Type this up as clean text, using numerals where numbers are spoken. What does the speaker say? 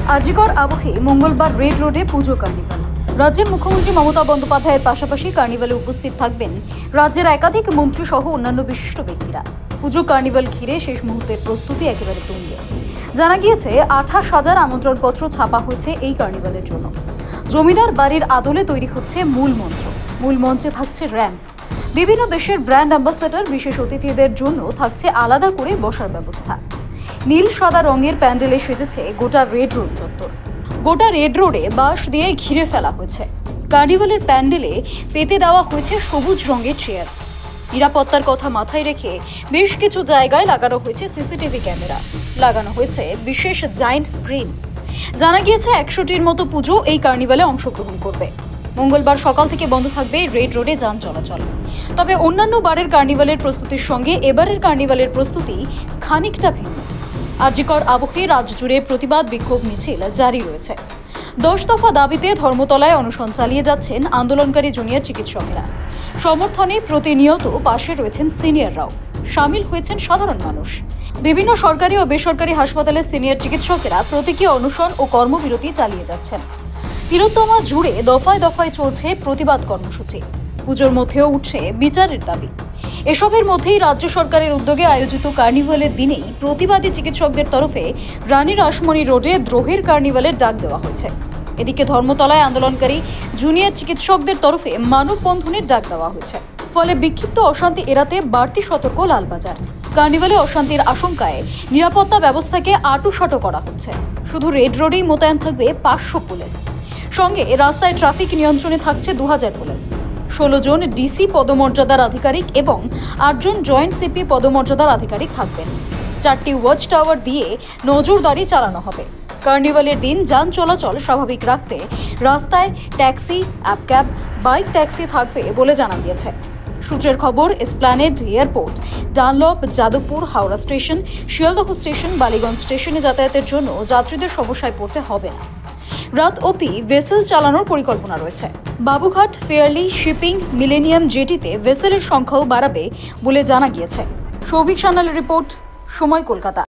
আজিকর আবহে মঙ্গলবার রেড রোডে পুজো কার্নিভাল। রাজ্যের মুখ্যমন্ত্রী মমতা বন্দ্যোপাধ্যায়ের পাশাপাশি কার্নিভালে উপস্থিত থাকবেন রাজ্যের একাধিক মন্ত্রী সহ অন্যান্য বিশিষ্ট ব্যক্তিরা। পুজো কার্নিভাল ঘিরে শেষ মুহূর্তের প্রস্তুতি একেবারে তুঙ্গে। জানা গিয়েছে 28,000 আমন্ত্রণপত্র ছাপা হয়েছে এই কার্নিভালের জন্য। জমিদার বাড়ির আদলে তৈরি হচ্ছে মূল মঞ্চ। মূল মঞ্চে থাকছে র্যাম্প। বিভিন্ন দেশের ব্র্যান্ড অ্যাম্বাসেডর, বিশেষ অতিথিদের জন্য থাকছে আলাদা করে বসার ব্যবস্থা। নীল সাদা রঙের প্যান্ডেলে সেজেছে গোটা রেড রোড চত্বর। গোটা রেড রোডে বাঁশ দিয়ে ঘিরে ফেলা হয়েছে। কার্নিভালের প্যান্ডেলে পেতে দেওয়া হয়েছে সবুজ রঙের চেয়ার। নিরাপত্তার কথা মাথায় রেখে বেশ কিছু জায়গায় লাগানো হয়েছে সিসিটিভি ক্যামেরা, লাগানো হয়েছে বিশেষ জায়ান্ট স্ক্রিন। জানা গিয়েছে 100টির মতো পুজো এই কার্নিভালে অংশগ্রহণ করবে। মঙ্গলবার সকাল থেকে বন্ধ থাকবে রেড রোডে যান চলাচল। তবে অন্যান্য বারের কার্নিভালের প্রস্তুতির সঙ্গে এবারের কার্নিভালের প্রস্তুতি খানিকটা ভিন্ন। আজিকর আবহে রাজ্য জুড়ে প্রতিবাদ বিক্ষোভ মিছিল জারি রয়েছে। 10 দফা দাবিতে ধর্মতলায় অনশন চালিয়ে যাচ্ছেন আন্দোলনকারী জুনিয়র চিকিৎসকেরা। সমর্থনে প্রতিনিয়ত পাশে রয়েছেন সিনিয়ররাও, সামিল হয়েছেন সাধারণ মানুষ। বিভিন্ন সরকারি ও বেসরকারি হাসপাতালের সিনিয়র চিকিৎসকেরা প্রতীকী অনশন ও কর্মবিরতি চালিয়ে যাচ্ছেন। তিলোত্তমা জুড়ে দফায় দফায় চলছে প্রতিবাদ কর্মসূচি। পুজোর মধ্যেও উঠছে বিচারের দাবি। এসবের মধ্যেই রাজ্য সরকারের উদ্যোগে আয়োজিত কার্নিভালের দিনেই প্রতিবাদী চিকিৎসকদের তরফে রানী রাসমণি রোডে দ্রোহের কার্নিভালের ডাক দেওয়া হয়েছে। এদিকে ধর্মতলায় আন্দোলনকারী জুনিয়র চিকিৎসকদের তরফে মানববন্ধনের ডাক দেওয়া হয়েছে। ফলে বিক্ষিপ্ত অশান্তি এড়াতে বাড়তি সতর্ক লালবাজার। কার্নিভালে অশান্তির আশঙ্কায় নিরাপত্তা ব্যবস্থাকে আঁটুসাঁটো করা হচ্ছে। শুধু রেড রোডেই মোতায়েন থাকবে 500 পুলিশ। সঙ্গে রাস্তায় ট্রাফিক নিয়ন্ত্রণে থাকছে 2000 পুলিশ। 16 জন ডিসি পদমর্যাদার আধিকারিক এবং 8 জন জয়েন্ট সিপি পদমর্যাদার আধিকারিক থাকবেন। 4টি ওয়াচ টাওয়ার দিয়ে নজরদারি চালানো হবে। কার্নিভালের দিন যান চলাচল স্বাভাবিক রাখতে রাস্তায় taxi, app cab, bike taxi থাকবে বলে জানা গিয়েছে। সূত্রের খবর, Esplanade, airport, Dunlop, Jadavpur, Howrah station, Sealdah station, Ballygunge স্টেশনে যাতায়াতের জন্য যাত্রীদের সমস্যায় পড়তে হবে না। রাত অবধি ভেসেল চালানোর পরিকল্পনা রয়েছে। বাবুঘাট, ফেয়ারলি, শিপিং, মিলেনিয়াম জেটিতে ভেসেলের সংখ্যাও বাড়াবে বলে জানা গিয়েছে। সৌভিক সান্যালের রিপোর্ট, সময়, কলকাতা।